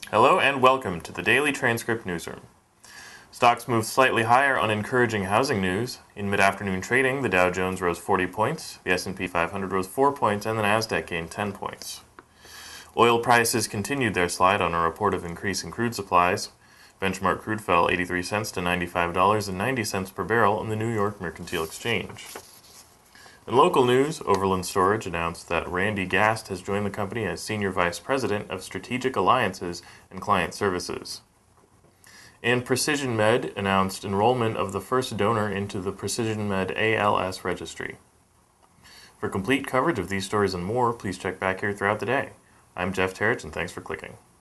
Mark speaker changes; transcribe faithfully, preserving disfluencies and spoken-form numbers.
Speaker 1: Hello and welcome to the Daily Transcript Newsroom. Stocks moved slightly higher on encouraging housing news. In mid-afternoon trading, the Dow Jones rose forty points, the S and P five hundred rose four points, and the Nasdaq gained ten points. Oil prices continued their slide on a report of increasing crude supplies. Benchmark crude fell eighty-three cents to ninety-five dollars and ninety cents per barrel on the New York Mercantile Exchange. In local news, Overland Storage announced that Randy Gast has joined the company as Senior Vice President of Strategic Alliances and Client Services. And Precision Med announced enrollment of the first donor into the Precision Med A L S registry. For complete coverage of these stories and more, please check back here throughout the day. I'm Jeff Terich, and thanks for clicking.